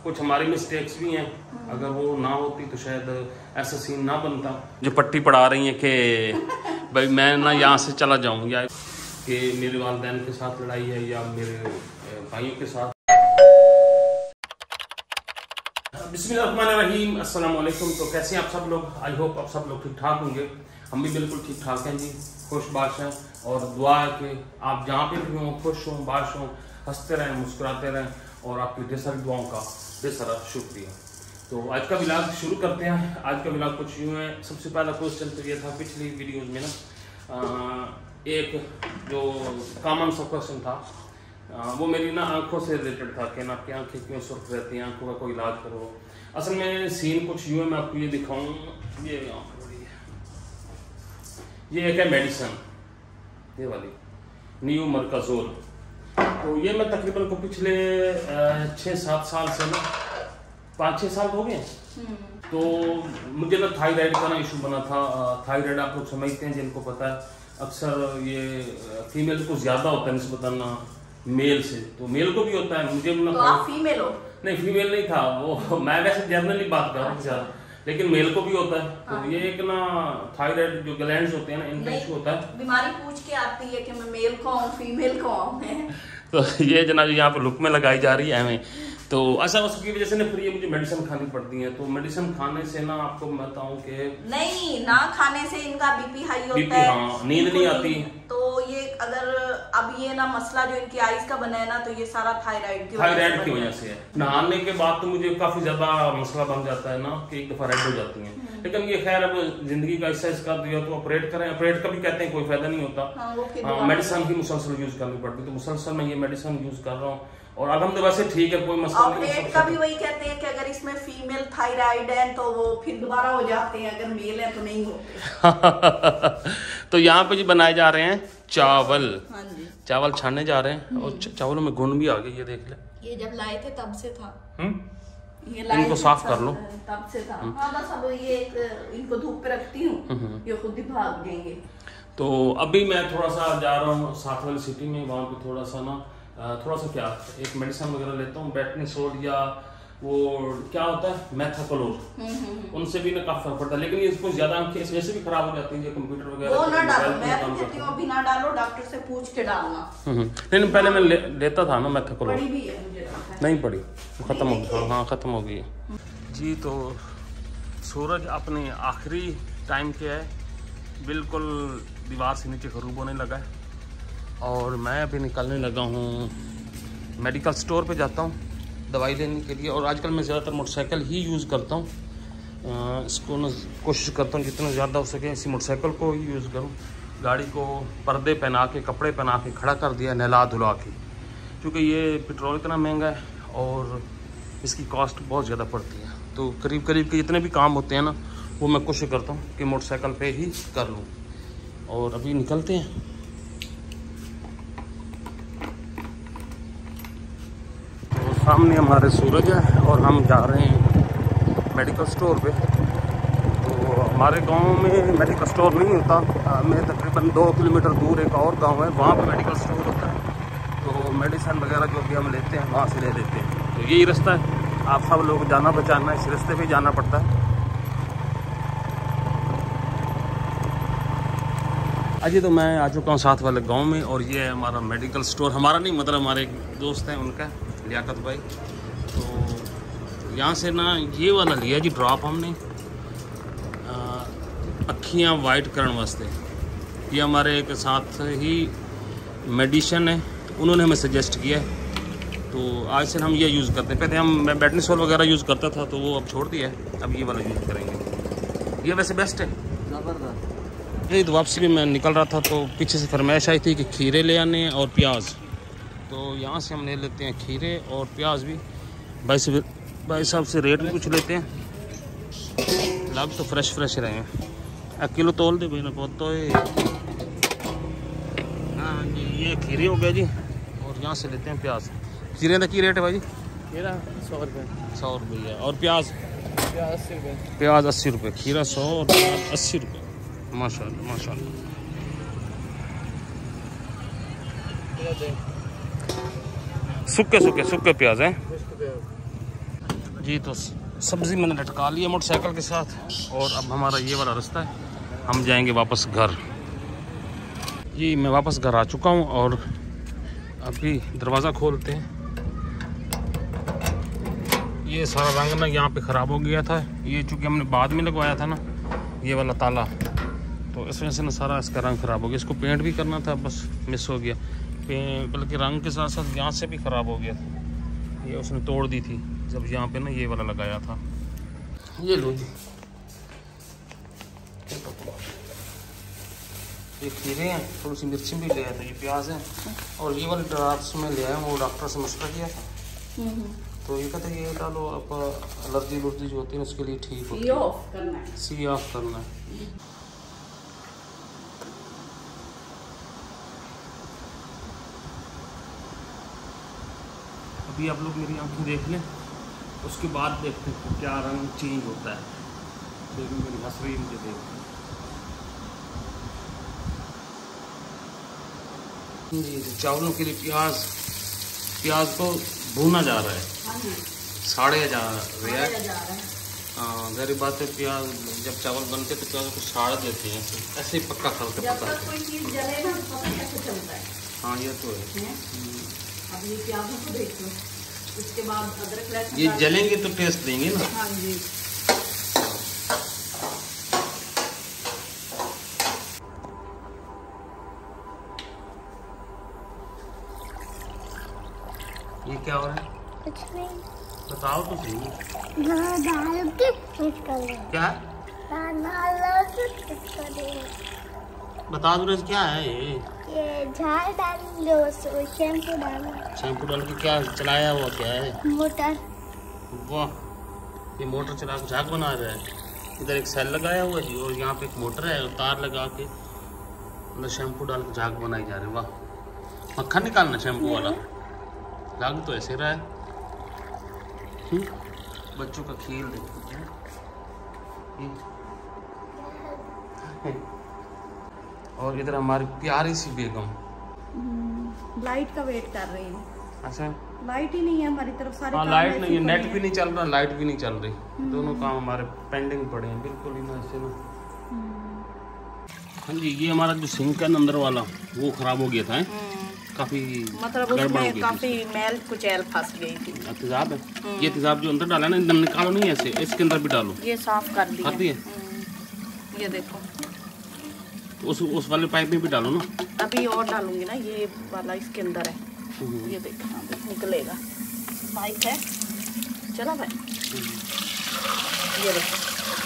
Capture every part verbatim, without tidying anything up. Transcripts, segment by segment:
कुछ हमारी मिस्टेक्स भी हैं, अगर वो ना होती तो शायद ऐसा सीन ना बनता। जो पट्टी पढ़ा रही हैं कि भाई मैं ना यहाँ से चला जाऊँ, या कि मेरे वालिदैन के साथ लड़ाई है या मेरे भाइयों के साथ। बिस्मिल्लाहिर्रहमानिर्रहीम, अस्सलाम वालेकुम। तो कैसे हैं आप सब लोग? आई होप आप सब लोग ठीक ठाक होंगे। हम भी बिल्कुल ठीक ठाक हैं जी, खुश बाश हैं। और दुआ है कि आप जहाँ पे भी हों खुश हों, बाश हों, हंसते रहें, मुस्कुराते रहें, और आपकी ढेर सारी दुआओं का ढेर सारा शुक्रिया। तो आज का व्लॉग शुरू करते हैं। आज का व्लॉग कुछ यूँ है। सबसे पहला क्वेश्चन तो ये था पिछली वीडियोज़ में ना, एक जो कॉमन सा क्वेश्चन था, आ, वो मेरी ना आंखों से रिलेटेड था कि ना आपकी आंखें क्यों सुर्ख रहती हैं, आंखों का कोई इलाज करो। असल में सीन कुछ यूँ है, मैं आपको ये दिखाऊँ। ये आंख बड़ी है, ये एक है मेडिसन, ये वाली न्यू मरकाजोल। तो ये मैं तकरीबन को पिछले छः सात साल से ना, पाँच छः साल हो गए। तो मुझे ना थायराइड का ना इशू बना था। थायराइड आप लोग समझते हैं, जिनको पता है, अक्सर ये फीमेल को ज़्यादा होता है निस्बतन मेल से। तो मेल को भी होता है, मुझे ना। तो आप फीमेल हो? नहीं, फीमेल नहीं था वो, मैं वैसे जनरली बात कर रहा हूँ ज़्यादा, लेकिन मेल को भी होता है। हाँ। तो ये एक ना थायराइड जो ग्लैंड्स होते हैं ना, इनका इशू होता है। बीमारी पूछ के आती है कि मैं मेल को हूँ फीमेल को हूँ। तो ये जनाब यहाँ पर लुक में लगाई जा रही है हमें। तो ऐसा उसकी वजह से ना फिर ये मुझे मेडिसिन खानी पड़ती है। तो मेडिसिन खाने से ना आपको मैं बताऊँ कि नहीं, ना खाने से इनका बीपी हाई होता बीपी, है। हाँ, नींद नहीं आती। तो ये अगर अब ये ना मसला जो इनकी आइज का बना है ना, तो ये सारा थायराइड की थायराइड की वजह से है। नहाने के बाद तो मुझे काफी ज्यादा मसला बन जाता है ना, कि एक दफा रेड हो जाती है। लेकिन ये खैर अब जिंदगी का हिस्सा इसका दिया, तो ऑपरेट करें। ऑपरेट का भी कहते हैं कोई फायदा नहीं होता। मेडिसिन की मुसलसल यूज करनी पड़ती। तो मुसलसल मैं ये मेडिसिन यूज कर रहा हूँ, और अल्हम्दुलिल्लाह से ठीक है, कोई मसला नहीं। ऑपरेट का भी वही कहते हैं कि अगर इसमें फीमेल थायराइड है तो वो फिर दोबारा हो जाते हैं, अगर मेल है तो नहीं होते। तो यहाँ पे जी बनाए जा रहे हैं चावल। हाँ जी, चावल छानने जा रहे हैं, और चावलों में गुण भी आ गए, ये देख ले। ये जब लाए थे तब से था। हम्म, ये इनको साफ कर लो। तब से था। हाँ, बस अब ये इनको धूप पे रखती हूँ, ये खुद ही भाग जाएंगे। तो अभी मैं थोड़ा सा जा रहा हूँ साथ वाली सिटी में, वहाँ पे थोड़ा सा ना, थोड़ा सा क्या एक मेडिसिन वगैरह लेता हूँ, बेटनीसोल या वो क्या होता है मेथाकोलोल, उनसे भी ना काफी फर्क पड़ता है। लेकिन इसको ज्यादा आंखें इस वजह से भी खराब हो जाती है, कंप्यूटर वगैरह वो ना डालो, मैं तो कहती हूं अभी ना डालो, डॉक्टर से पूछ के डालना। नहीं, पहले मैं ले, लेता था ना मेथाकोलोल। पड़ी भी है मुझे, नहीं पड़ी, खत्म हो गई। हाँ, खत्म हो गई जी। तो सूरज अपने आखिरी टाइम के है, बिल्कुल दीवार से नीचे गरूब होने लगा है, और मैं अभी निकलने लगा हूँ। मेडिकल स्टोर पे जाता हूँ दवाई लेने के लिए। और आजकल मैं ज़्यादातर मोटरसाइकिल ही यूज़ करता हूँ। इसको ना कोशिश करता हूँ जितना ज़्यादा हो सके इसी मोटरसाइकिल को ही यूज़ करूँ। गाड़ी को पर्दे पहना के, कपड़े पहना के खड़ा कर दिया, नहला धुला के, क्योंकि ये पेट्रोल इतना महंगा है और इसकी कॉस्ट बहुत ज़्यादा पड़ती है। तो करीब करीब के जितने भी काम होते हैं ना, वो मैं कोशिश करता हूँ कि मोटरसाइकिल पर ही कर लूँ। और अभी निकलते हैं। सामने हमारे सूरज है और हम जा रहे हैं मेडिकल स्टोर पे। तो हमारे गांव में मेडिकल स्टोर नहीं होता। मैं तकरीबन दो किलोमीटर दूर एक और गांव है, वहाँ पे मेडिकल स्टोर होता है। तो मेडिसिन वगैरह जो भी हम लेते हैं वहाँ से ले लेते हैं। तो यही रास्ता है, आप सब लोग जाना बचाना, इस रास्ते पे जाना पड़ता है। अजी तो मैं आ चुका हूँ साथ वाले गाँव में, और ये है हमारा मेडिकल स्टोर। हमारा नहीं, मतलब हमारे एक दोस्त हैं उनका, लियाकत भाई। तो यहाँ से ना ये वाला लिया जी ड्रॉप हमने, अखियाँ वाइट करने वास्ते। ये हमारे एक साथ ही मेडिसिन है, तो उन्होंने हमें सजेस्ट किया है। तो आज से हम ये यूज़ करते हैं। पहले हम मैं बेटनीसोल वगैरह यूज़ करता था, तो वो अब छोड़ दिया है, अब ये वाला यूज़ करेंगे। ये वैसे बेस्ट है, ज़बरदस्त। यही तो वापसी में मैं निकल रहा था, तो पीछे से फरमाइश आई थी कि खीरे ले आने और प्याज। तो यहाँ से हम ले लेते हैं खीरे और प्याज भी। भाई से भाई साहब से रेट भी कुछ लेते हैं, लग तो फ्रेश फ्रेश रहे हैं। एक किलो तोल दे भाई ना, बहुत तो हाँ जी। ये खीरे हो गए जी, और यहाँ से लेते हैं प्याज। खीरे का की रेट है भाई जी? खीरा सौ रुपये। सौ रुपये और प्याज? प्याज अस्सी रुपये। प्याज अस्सी रुपये, खीरा सौ और प्याज अस्सी रुपये। माशाल्लाह माशाल्लाह। सूखे सूखे सूखे प्याज हैं। जी तो सब्ज़ी मैंने लटका ली है मोटरसाइकिल के साथ और अब हमारा ये वाला रास्ता है, हम जाएंगे वापस घर। जी मैं वापस घर आ चुका हूँ और अभी दरवाज़ा खोलते हैं। ये सारा रंग ना यहाँ पे ख़राब हो गया था, ये चूँकि हमने बाद में लगवाया था ना ये वाला ताला, तो इस वजह से ना सारा इसका रंग ख़राब हो गया। इसको पेंट भी करना था, बस मिस हो गया। बल्कि रंग के साथ साथ यहाँ से भी ख़राब हो गया था, ये उसने तोड़ दी थी जब यहाँ पे ना ये वाला लगाया था। ये लो जी, ये खीरे हैं, थोड़ी सी मिर्ची भी ले आया था, ये प्याज है और ये वाले ड्राफ्ट्स में ले आया वो डॉक्टर से मशवरा किया था, तो ये कहते हैं ये डालो, आप एलर्जी उलर्जी जो होती है उसके लिए ठीक होती है। ऑफ करना है, सी ऑफ करना है। अभी आप लोग मेरी आंखें देख लें, उसके बाद देखते हैं क्या रंग चेंज होता है। देखिए मेरी हंस रही मुझे देख जी। चावलों के लिए प्याज प्याज को भूना जा रहा है, साड़े जा रहा है। हाँ गहरी बात है, प्याज जब चावल बनते तो प्याज को साड़ देते हैं, ऐसे ऐसे ही पक्का करके पका है। कोई चीज जले ना पता कैसे चलता है। हाँ ये तो है। अब ये प्याजों को देख लो, उसके बाद अदरक लहसुन ये जलेंगे तो टेस्ट देंगे ना। हाँ जी। ये क्या हो रहा है? कुछ नहीं। बताओ तो सही। दाल दाल के मिक्स कर ले। क्या? दाल दाल के मिक्स कर ले। बता दो क्या है ये? ये झाड़ डाल लो, शैम्पू डालो। शैम्पू डाल के क्या चलाया हुआ क्या है? मोटर। वाह, ये मोटर चला के झाग बना रहा है। इधर एक सेल लगाया हुआ है जी और यहाँ पे एक मोटर है, तार लगा के मतलब शैम्पू डाल के झाग बनाई जा रही है। वाह, मक्खन निकालना शैम्पू वाला, झाग तो ऐसे रहा है। बच्चों का खेल देखते हैं। और इधर हमारी प्यारी सी बेगम लाइट का वेट कर रही है। अच्छा, लाइट ही नहीं है हमारी तरफ, सारे हाँ काम लाइट ऐसे नहीं है, ही नेट पड़े भी हैं। नहीं चल रहा, लाइट भी नहीं चल रही, दोनों काम हमारे पेंडिंग पड़े हैं बिल्कुल ही ना ऐसे ना। हाँ जी, ये हमारा जो सिंक है अंदर वाला वो खराब हो गया था, है? काफी मतलब उसमें काफी मैल कुचैल फंस गई थी। तेजाब है, ये तेजाब जो अंदर डाला ना एकदम निकालो नहीं ऐसे, इसके अंदर भी डालो। ये साफ कर दिया। कर दिए? ये देखो, उस उस वाले पाइप में भी डालो ना। अभी और डालूंगी ना, ये वाला इसके अंदर है, ये देखो हाँ, निकलेगा पाइप है। चलो भाई, ये देखो,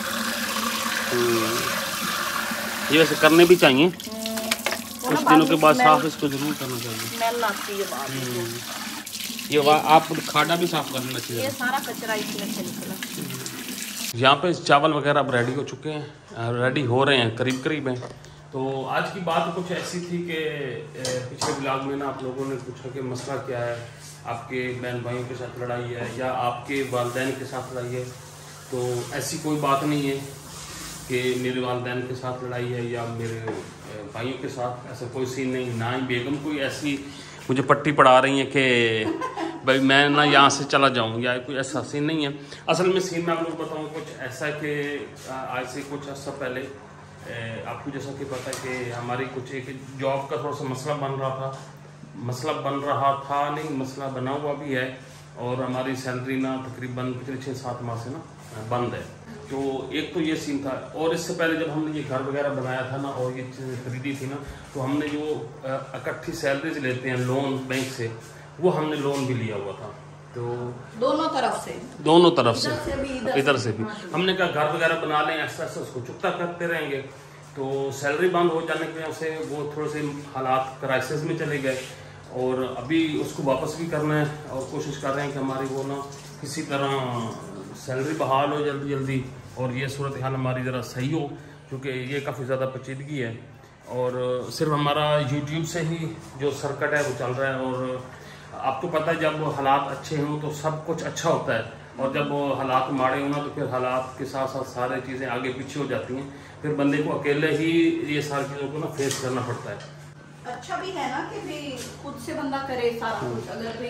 ये वैसे करने भी चाहिए, कुछ दिनों के बाद साफ इसको जरूर करना चाहिए। स्मेल आती है बाद में। ये आप खाड़ा भी साफ करना चाहिए। ये सारा कचरा इसमें से निकला। यहाँ पे चावल वगैरह अब रेडी हो चुके हैं, रेडी हो रहे हैं, करीब करीब हैं। तो आज की बात कुछ ऐसी थी कि पिछले ब्लॉग में ना आप लोगों ने पूछा कि मसला क्या है, आपके बहन भाइयों के साथ लड़ाई है या आपके वालिदैन के साथ लड़ाई है। तो ऐसी कोई बात नहीं है कि मेरे वालिदैन के साथ लड़ाई है या मेरे भाइयों के साथ, ऐसा कोई सीन नहीं। ना ही बेगम कोई ऐसी मुझे पट्टी पड़ा रही है कि भाई मैं ना यहाँ से चला जाऊँ, या कोई ऐसा सीन नहीं है। असल में सीन मैं आप लोग बताऊँ कुछ ऐसा है कि आज से कुछ अर्सा पहले आपको जैसा कि पता है कि हमारी कुछ एक जॉब का थोड़ा सा मसला बन रहा था, मसला बन रहा था नहीं मसला बना हुआ भी है, और हमारी सैलरी ना तकरीबन पिछले छः सात माह से ना बंद है। तो एक तो ये सीन था, और इससे पहले जब हमने ये घर वगैरह बनाया था ना और ये चीज़ें खरीदी थी ना, तो हमने जो इकट्ठी सैलरीज लेते हैं लोन बैंक से, वो हमने लोन भी लिया हुआ था। तो दोनों तरफ से दोनों तरफ से, इधर से भी इधर, इधर से भी हाँ, हमने कहा घर वगैरह बना लें, ऐसा ऐसा उसको चुकता करते रहेंगे। तो सैलरी बंद हो जाने की वजह से वो थोड़े से हालात क्राइसिस में चले गए, और अभी उसको वापस भी करना है और कोशिश कर रहे हैं कि हमारी वो ना किसी तरह सैलरी बहाल हो जल्दी जल्दी, और ये सूरत हाल हमारी ज़रा सही हो, क्योंकि ये काफ़ी ज़्यादा पेचीदगी है। और सिर्फ हमारा यूट्यूब से ही जो सर्किट है वो चल रहा है, और आपको पता है जब हालात अच्छे हों तो सब कुछ अच्छा होता है, और जब हालात माड़े हों ना तो फिर हालात के साथ साथ सारी चीज़ें आगे पीछे हो जाती हैं, फिर बंदे को अकेले ही ये सारी चीज़ों को ना फेस करना पड़ता है। अच्छा भी है ना कि भी खुद से बंदा करे सारा कुछ। अगर भी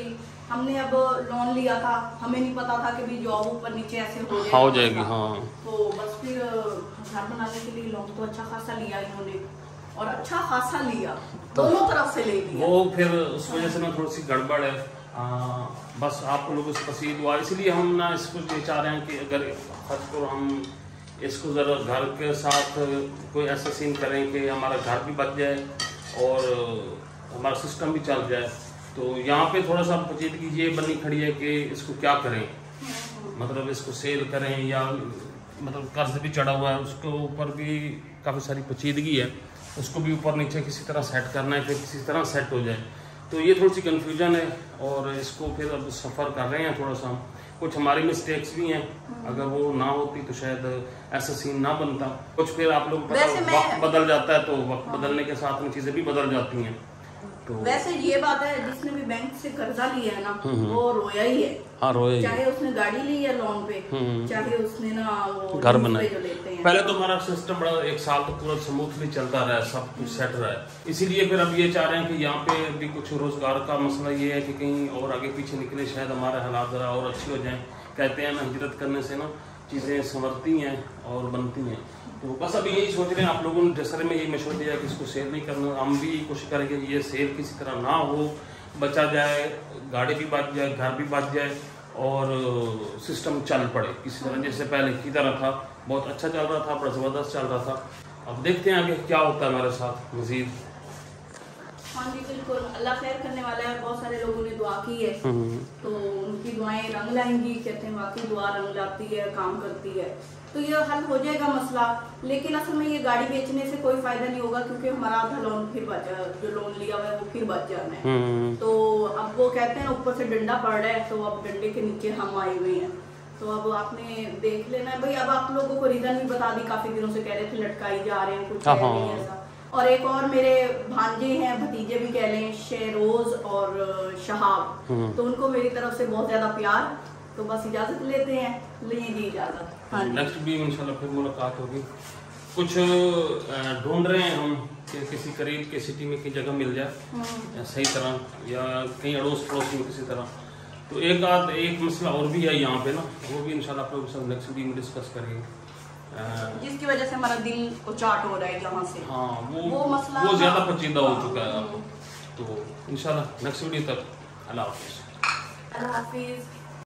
हमने अब लोन लिया था, हमें नहीं पता था कि भी जॉब ऊपर नीचे ऐसे हो जाएगी। हो जाएगी हाँ। तो बस फिर घर बनाने के लिए लोन तो अच्छा खासा लिया इन्होंने, और अच्छा खासा लिया, दोनों तरफ से ले लिया। वो फिर उस वजह से ना थोड़ी सी गड़बड़ है। आ, बस आप लोगों से पसीद हुआ, इसलिए हम ना इसको ये चाह रहे हैं कि अगर खर्च को हम इसको ज़रा घर के साथ कोई ऐसा सीन करें कि हमारा घर भी बच जाए और हमारा सिस्टम भी चल जाए। तो यहाँ पे थोड़ा सा पेचीदगी ये बनी खड़ी है कि इसको क्या करें, मतलब इसको सेल करें या मतलब कर्ज भी चढ़ा हुआ है, उसके ऊपर भी काफ़ी सारी पेचीदगी है, उसको भी ऊपर नीचे किसी तरह सेट करना है, फिर किसी तरह सेट हो जाए। तो ये थोड़ी सी कन्फ्यूजन है और इसको फिर अब सफ़र कर रहे हैं थोड़ा सा। कुछ हमारी मिस्टेक्स भी हैं, अगर वो ना होती तो शायद ऐसा सीन ना बनता। कुछ फिर आप लोग वक्त बदल जाता है तो वक्त बदलने के साथ में चीज़ें भी बदल जाती हैं। तो वैसे ये बात है, जिसने भी बैंक से कर्जा लिया है ना वो रोया ही है। हाँ रोया, चाहे उसने गाड़ी ली है लोन पे, चाहे उसने ना वो घर बनाए। जो लेते हैं। पहले तो हमारा सिस्टम बड़ा एक साल तो पूरा स्मूथली चलता रहा है, सब कुछ सेट रहा है। इसीलिए फिर अब ये चाह रहे हैं कि यहाँ पे भी कुछ रोजगार का मसला ये है कि कहीं और आगे पीछे निकले, शायद हमारे हालात जरा और अच्छे हो जाएं। कहते हैं ना हिजरत करने से ना चीज़ें संवरती हैं और बनती हैं। तो बस अभी यही सोच रहे हैं, आप लोगों ने दशहरे में यही मशवरा दिया कि इसको सेल नहीं करना। हम भी कोशिश करेंगे ये सेल किसी तरह ना हो, बचा जाए, गाड़ी भी बच जाए, घर भी बच जाए और सिस्टम चल पड़े किसी तरह, जैसे पहले की तरह था। बहुत अच्छा चल रहा था, बड़ा ज़बरदस्त चल रहा था। अब देखते हैं आगे क्या होता है हमारे साथ मजीद। हाँ जी बिल्कुल, अल्लाह खैर करने वाला है। बहुत सारे लोगों ने दुआ की है तो उनकी दुआएं रंग लाएंगी। कहते हैं वाकई दुआ रंग लाती है, काम करती है। तो ये हल हो जाएगा मसला। लेकिन असल में ये गाड़ी बेचने से कोई फायदा नहीं होगा, क्योंकि हमारा आधा लोन फिर बच, जो लोन लिया हुआ है वो फिर बच जाना है। तो अब वो कहते हैं ऊपर से डंडा पड़ रहा है, तो अब डंडे के नीचे हम आए हुए हैं। तो अब आपने देख लेना है भाई। अब आप लोगों को रीजन भी बता दी, काफी दिनों से कह रहे थे लटकाई जा रहे हैं, कुछ है नहीं ऐसा। और एक और मेरे भांजे हैं, भतीजे भी कह लें, शेरोज और शहाब, तो उनको मेरी तरफ से बहुत ज्यादा प्यार। तो बस इजाजत लेते हैं, लें जी इजाजत। हाँ नेक्स्ट भी इंशाल्लाह फिर मुलाकात होगी। कुछ ढूंढ रहे हैं हम कि किसी करीब के सिटी में की जगह मिल जाए सही तरह, या कहीं अड़ोस पड़ोस में किसी तरह। तो एक आध एक मसला और भी है यहाँ पे ना, वो भी इंशाल्लाह आप लोगों के साथ नेक्स्ट वीडियो में डिस्कस करेंगे, जिसकी वजह से हमारा दिल को चाट हो रहा है यहाँ से। हाँ वो वो मसला वो ज़्यादा पेचीदा हो चुका है। तो इंशाल्लाह नेक्स्ट वीडियो तक अल्लाह हाफिज़। अल्लाह हाफिज़।